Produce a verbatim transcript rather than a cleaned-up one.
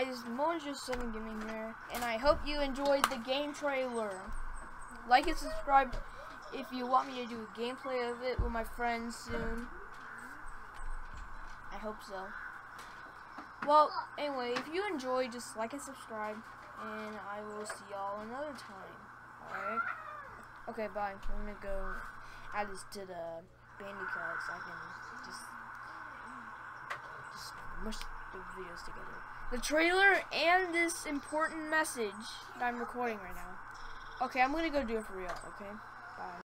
guys, Mojo seven Gaming here, and I hope you enjoyed the game trailer. Like and subscribe if you want me to do a gameplay of it with my friends soon. I hope so. Well, anyway, if you enjoyed, just like and subscribe, and I will see y'all another time. Alright? Okay, bye. I'm gonna go add this to the Bandicoot so I can just, just mush the videos together. The trailer and this important message that I'm recording right now. Okay, I'm gonna go do it for real, okay? Bye.